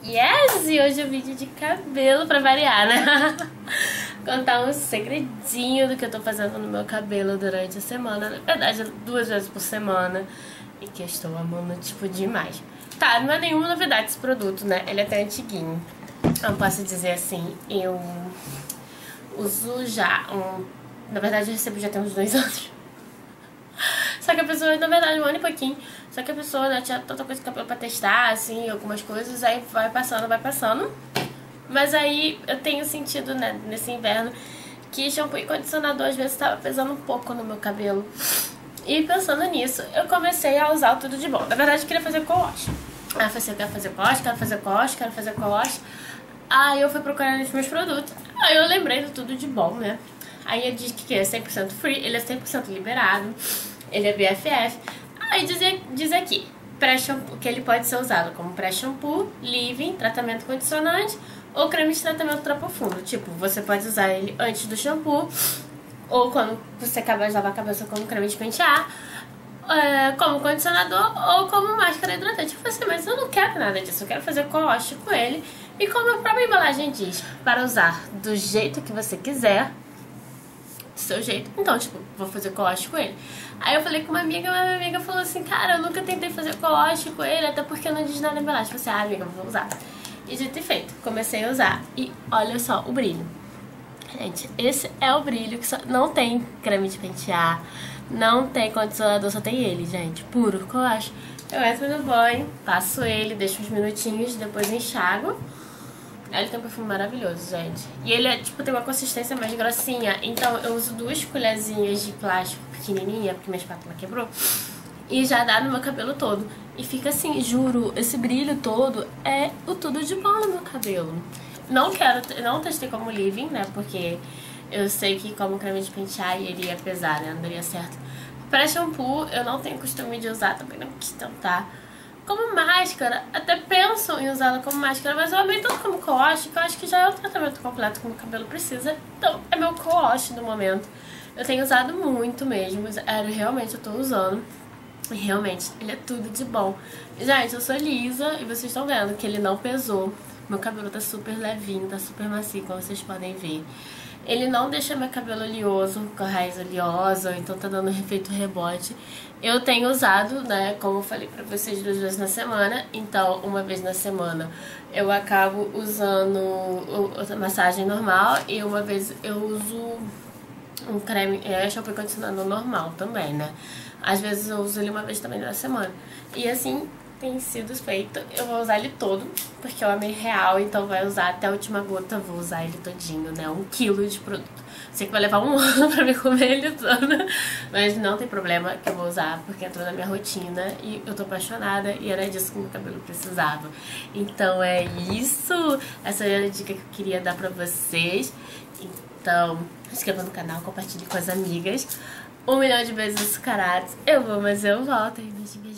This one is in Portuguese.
Yes! E hoje é um vídeo de cabelo pra variar, né? Contar um segredinho do que eu tô fazendo no meu cabelo durante a semana. Na verdade, 2 vezes por semana. E que eu estou amando, tipo, demais. Tá, não é nenhuma novidade esse produto, né? Ele é até antiguinho. Eu posso dizer assim, eu uso já Na verdade, eu recebo já tem uns 2 anos. Só que a pessoa, na verdade, 1 ano e pouquinho. Só que a pessoa, né, tinha tanta coisa de cabelo pra testar, assim, algumas coisas. Aí vai passando, vai passando. Mas aí eu tenho sentido, né, nesse inverno, que shampoo e condicionador às vezes tava pesando um pouco no meu cabelo. E pensando nisso, eu comecei a usar o Tudo de Bom. Na verdade, eu queria fazer co-wash. Aí eu falei, quero fazer co-wash, quero fazer co-wash, quero fazer co-wash. Aí eu fui procurar nos meus produtos. Aí eu lembrei do Tudo de Bom, né? Aí ele diz que é 100% free, ele é 100% liberado, ele é BFF. Aí diz aqui, pré-shampoo, que ele pode ser usado como pré-shampoo, leave-in, tratamento condicionante ou creme de tratamento ultra profundo. Tipo, você pode usar ele antes do shampoo ou quando você acabar de lavar a cabeça como creme de pentear, como condicionador ou como máscara hidratante. Eu falei assim, mas eu não quero nada disso, eu quero fazer co-wash com ele. E como a própria embalagem diz, para usar do jeito que você quiser, do seu jeito, então, tipo, vou fazer co-wash com ele. Aí eu falei com uma amiga, mas minha amiga falou assim, cara, eu nunca tentei fazer co-wash com ele, até porque não diz nada na embalagem. Eu falei assim, amiga, vou usar. E dito e feito, comecei a usar. E olha só o brilho. Gente, esse é o brilho que só não tem creme de pentear, não tem condicionador, só tem ele, gente, puro co-wash. Eu entro no banho, passo ele, deixo uns minutinhos, depois enxago. Ele tem um perfume maravilhoso, gente. E ele é, tipo, tem uma consistência mais grossinha. Então eu uso 2 colherzinhas de plástico pequenininha, porque minha espátula quebrou, e já dá no meu cabelo todo. E fica assim, juro, esse brilho todo é o Tudo de Bom no meu cabelo. Não testei como leave-in, né? Porque eu sei que como creme de pentear iria pesar, né? Não daria certo. Para shampoo, eu não tenho costume de usar, também não quis tentar. Como máscara, até penso em usá-la como máscara, mas eu amei tanto como co-wash, que eu acho que já é o tratamento completo que o meu cabelo precisa. Então, é meu co-wash no momento. Eu tenho usado muito mesmo, realmente eu tô usando. E realmente, ele é tudo de bom. Gente, eu sou lisa e vocês estão vendo que ele não pesou. Meu cabelo tá super levinho, tá super macio, como vocês podem ver. Ele não deixa meu cabelo oleoso, com a raiz oleosa, então tá dando efeito rebote. Eu tenho usado, né, como eu falei pra vocês, 2 vezes na semana. Então, uma vez na semana eu acabo usando a massagem normal e uma vez eu uso um creme, shampoo e condicionador normal também, né? Às vezes eu uso ele uma vez também na semana. E assim tem sido feito. Eu vou usar ele todo, porque eu amei real, então vai usar até a última gota, vou usar ele todinho, né? 1 quilo de produto. Sei que vai levar 1 ano pra me comer ele todo, mas não tem problema que eu vou usar, porque entrou na minha rotina e eu tô apaixonada e era disso que meu cabelo precisava. Então é isso, essa era a dica que eu queria dar pra vocês. Então, se inscreva no canal, compartilhe com as amigas. 1 milhão de beijos açucarados. Eu vou, mas eu volto. Beijo, beijo.